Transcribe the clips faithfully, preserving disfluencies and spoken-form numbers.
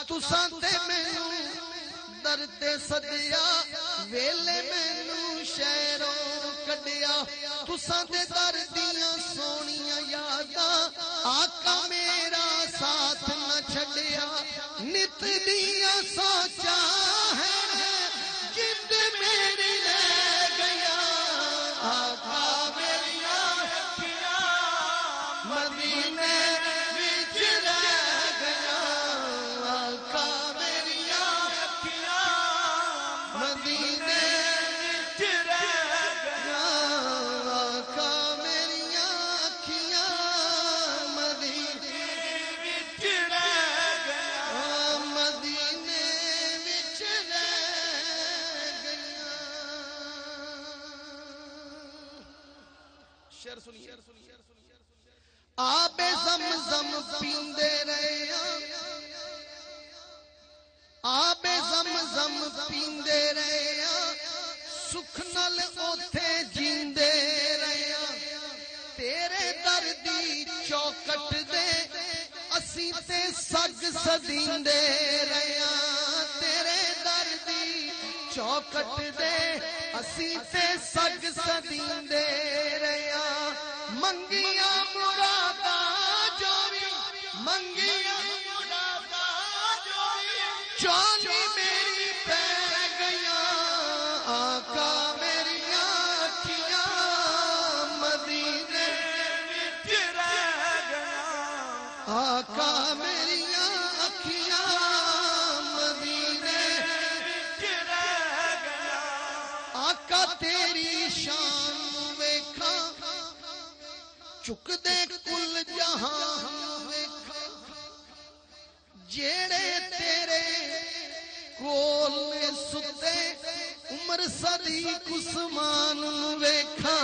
تساں تے مینوں درد سدیا ویلے مینوں شہروں کڈیا تساں تے دردیاں سونیاں یاداں آقا میرا ساتھ نہ چھڈیا نت دیاں سوچاں ہے جد میری لے گیا آقا میریاں اکھیاں مدینے وچ رہ گیا آقا میریاں اکھیاں مدینے وچ رہ گیا آقا میریاں اکھیاں مدینے وچ رہ گیا مدینے وچ رہ گیا شعر سنیے آب زمزم پیندے رہے آب زمزم پیندے رہے سکھ نال اوتھے جیندے رہے تیرے دردی چوکٹ دے اسی تے سگ سدیندے رہے تیرے دردی چوکٹ دے اسی تے سگ سدیندے رہے منگیاں مرادا جوئی منگیاں مرادا جوئی چولی میری پہ گیا آقا میریاں اکھیاں مدینے وچ رہ گیا آقا میریاں اکھیاں مدینے وچ رہ گیا آقا تیری شان ویکھاں چک دے کل جہاں ویکھاں جیڑے تیرے کول میں ستے عمر صدیق عثمان ویکھاں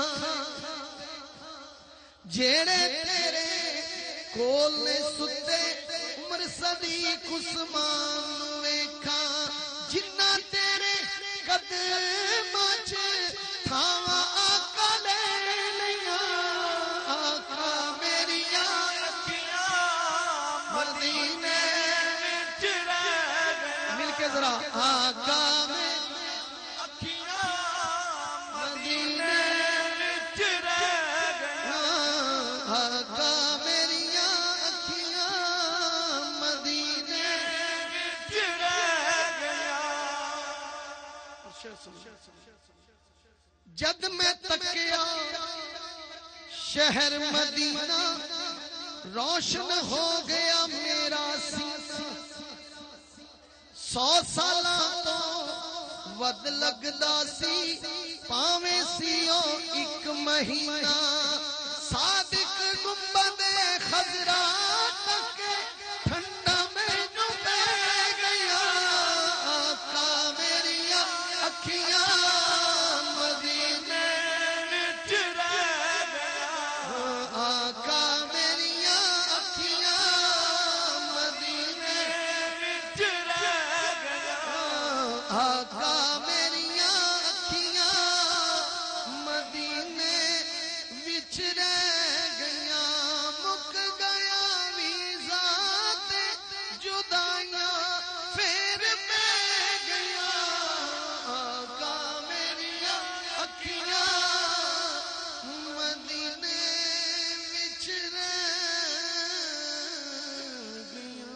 جیڑے تیرے کول میں ستے عمر صدیق عثمان ویکھاں جنہ تیرے قدماں وچ تھاواں آقا لے لیاں آقا میریاں اکھیاں مدینے وچ رہ گیا مل کے ذرا آقا میریاں اکھیاں مدینے وچ رہ گیا آقا میریاں اکھیاں مدینے وچ رہ گیا جد میں تکیا شہر مدینہ روشن ہو گیا میرا سینہ سو سالاں تو ود لگدا سی پاویں سیو ایک مہینہ صادق گنبد خضرا تک ٹھنڈا مینوں پہ گیا آقا میریاں اکھیاں مدینے وچ رہ گیا آقا میریاں اکھیاں مدینے وچ رہ گیا آقا میریاں اکھیاں مدینے وچ رہ گیا مک گیا ویزا تے جدائیاں پھر پہ گیا آقا میریاں اکھیاں مدینے وچ رہ گیا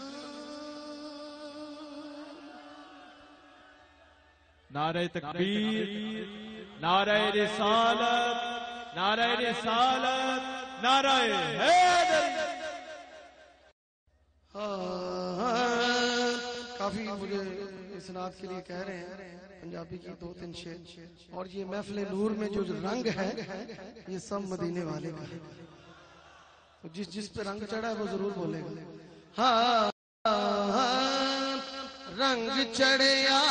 نعرہ تکبیر نعرہ رسالت نعرہ رسالت نعرہ حیدر کافی مجھے اس نعت کے لیے کہہ رہے ہیں پنجابی کی دو تین شعر اور یہ محفل نور میں جو رنگ ہے یہ سب مدینے والے کا ہے جس جس پہ رنگ چڑھا ہے وہ ضرور بولے گا ہاں رنگ چڑھیا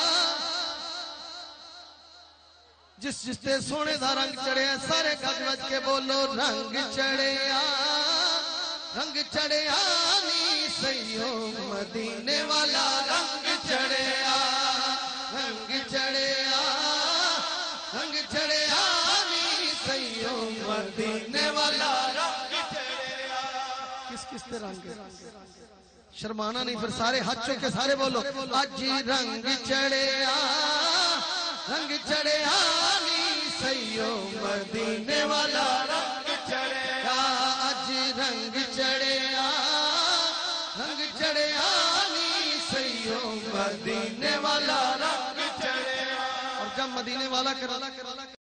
جس جس تے سونے دا رنگ چڑھیا سارے گج وج کے بولو رنگ چڑھیا رنگ چڑھیا نی سیو مدینے والا رنگ چڑھیا رنگ چڑھیا رنگ چڑھیا نی سیو مدینے والا رنگ چڑھیا کس کس تے رنگ شرمانا نہیں، پھر سارے ہاتھ چوکے سارے بولو اج رنگ چڑھیا رنگ چڑھیا نی سیو مدینے والا رنگ چڑھیا اج رنگ چڑھیا رنگ چڑھیا نی سیو مدینے والا رنگ چڑھیا اور جب مدینے والا کرا